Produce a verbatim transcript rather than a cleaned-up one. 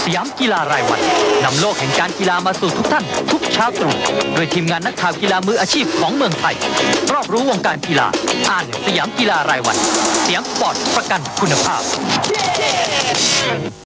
สยามกีฬารายวันนำโลกแห่งการกีฬามาสู่ทุกท่านทุกเช้าตรู่โดยทีมงานนักข่าวกีฬามืออาชีพของเมืองไทยรอบรู้วงการกีฬาอ่านสยามกีฬารายวันสยามสปอร์ตประกันคุณภาพ